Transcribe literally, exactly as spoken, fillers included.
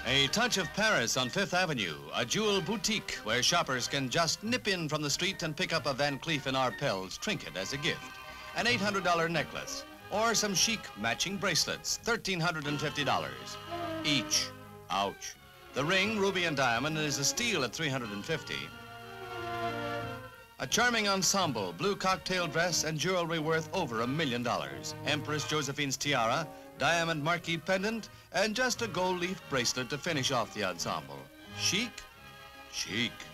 A touch of Paris on Fifth Avenue, a jewel boutique where shoppers can just nip in from the street and pick up a Van Cleef and Arpels trinket as a gift. An eight hundred dollar necklace, or some chic matching bracelets, one thousand three hundred fifty dollars each. Ouch. The ring, ruby and diamond, is a steal at three hundred fifty dollars. A charming ensemble, blue cocktail dress and jewelry worth over a million dollars. Empress Josephine's tiara, diamond marquee pendant, and just a gold leaf bracelet to finish off the ensemble. Chic? Chic.